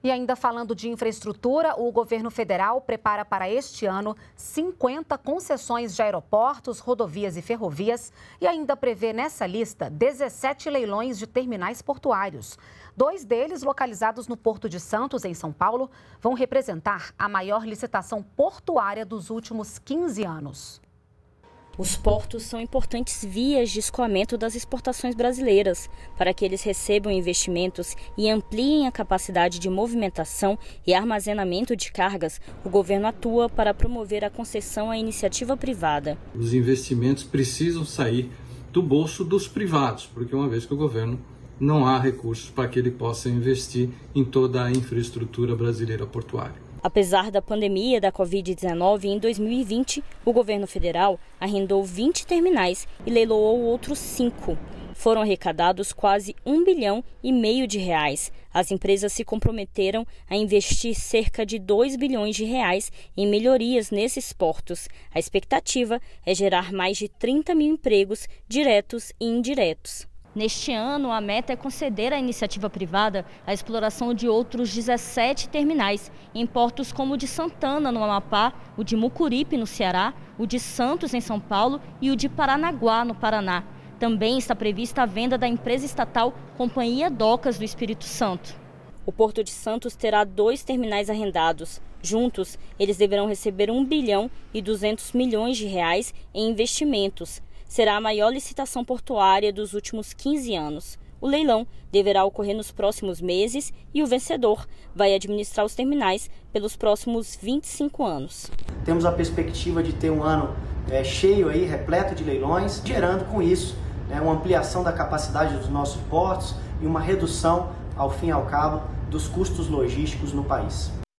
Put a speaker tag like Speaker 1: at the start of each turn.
Speaker 1: E ainda falando de infraestrutura, o governo federal prepara para este ano 50 concessões de aeroportos, rodovias e ferrovias e ainda prevê nessa lista 17 leilões de terminais portuários. 2 deles, localizados no Porto de Santos, em São Paulo, vão representar a maior licitação portuária dos últimos 15 anos.
Speaker 2: Os portos são importantes vias de escoamento das exportações brasileiras. Para que eles recebam investimentos e ampliem a capacidade de movimentação e armazenamento de cargas, o governo atua para promover a concessão à iniciativa privada.
Speaker 3: Os investimentos precisam sair do bolso dos privados, porque uma vez que o governo não há recursos para que ele possa investir em toda a infraestrutura brasileira portuária.
Speaker 2: Apesar da pandemia da Covid-19, em 2020, o governo federal arrendou 20 terminais e leiloou outros 5. Foram arrecadados quase R$1,5 bilhão de reais. As empresas se comprometeram a investir cerca de R$2 bilhões em melhorias nesses portos. A expectativa é gerar mais de 30 mil empregos diretos e indiretos. Neste ano, a meta é conceder à iniciativa privada a exploração de outros 17 terminais, em portos como o de Santana, no Amapá, o de Mucuripe, no Ceará, o de Santos, em São Paulo, e o de Paranaguá, no Paraná. Também está prevista a venda da empresa estatal Companhia Docas do Espírito Santo. O Porto de Santos terá 2 terminais arrendados. Juntos, eles deverão receber R$1,2 bilhão em investimentos. Será a maior licitação portuária dos últimos 15 anos. O leilão deverá ocorrer nos próximos meses e o vencedor vai administrar os terminais pelos próximos 25 anos.
Speaker 4: Temos a perspectiva de ter um ano cheio, repleto de leilões, gerando com isso uma ampliação da capacidade dos nossos portos e uma redução, ao fim e ao cabo, dos custos logísticos no país.